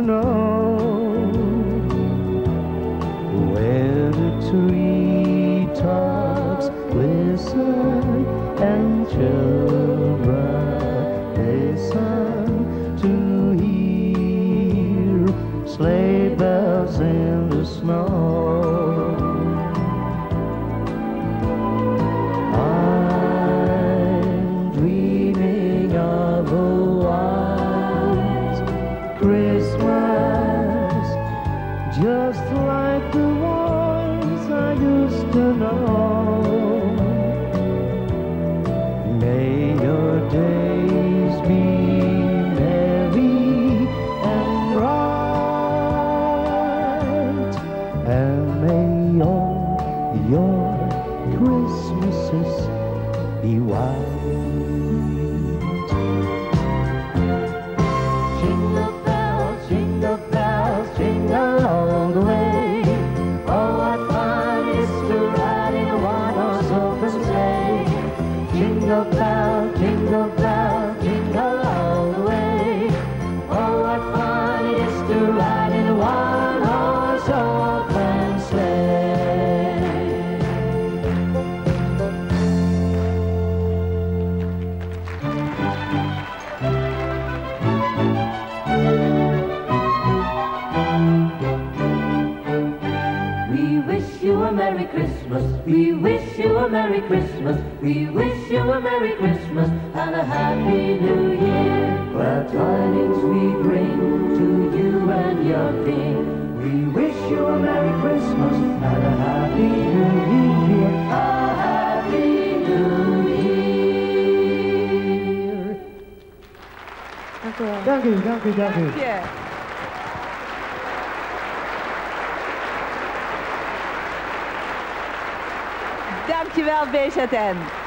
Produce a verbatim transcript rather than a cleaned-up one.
to know where the treetops glisten and children listen to hear sleigh bells in the snow. I'm dreaming of a white Christmas, just like the ones I used to know. May your days be merry and bright, and may all your Christmases be white. Jingle bells, jingle bells, jingle all the way. Oh, what fun it is to ride in a one-horse open sleigh. Jingle bells, jingle bells, jingle all the way. Oh, what fun it is to ride in a one-horse open sleigh. We wish you a Merry Christmas, we wish you a Merry Christmas, we wish you a Merry Christmas and a Happy New Year. Glad tidings we bring to you and your King. We wish you a Merry Christmas and a Happy New Year. A Happy New Year. Dank u wel. Dank u, dank u, dank u. Dank je. Dankjewel B Z N.